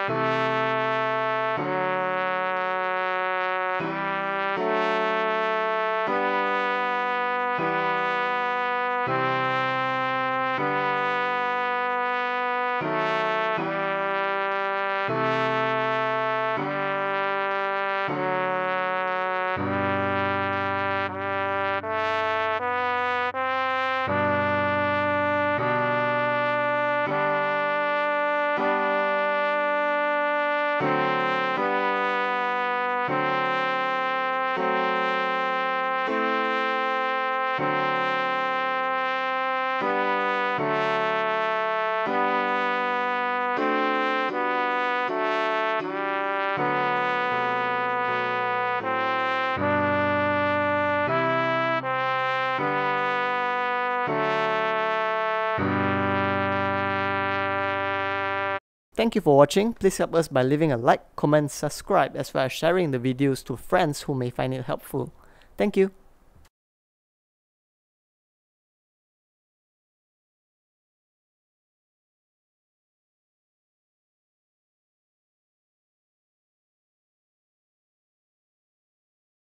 Thank you for watching. Please help us by leaving a like, comment, subscribe, as well as sharing the videos to friends who may find it helpful. Thank you.